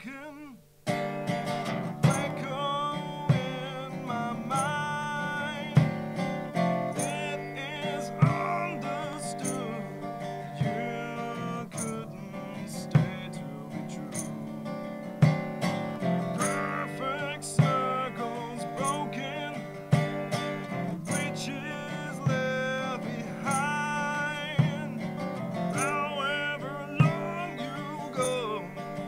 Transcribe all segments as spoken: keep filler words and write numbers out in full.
broken. Echo in my mind. It is understood you couldn't stay to be true. Perfect circles broken, bridges left behind. However long you go,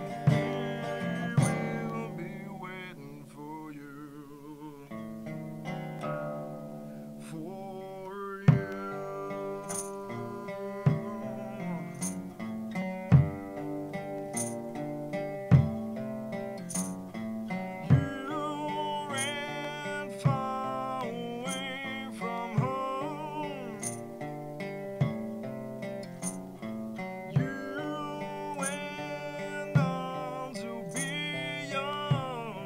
we will be waiting for you. For you. You ran far away from home. You went on to be young.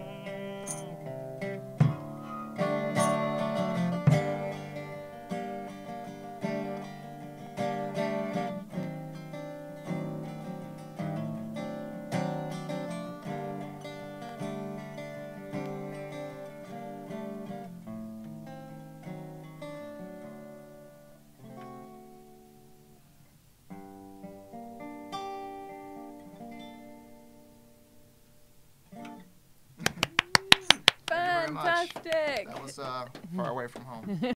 Fantastic. That was uh, Far Away from Home.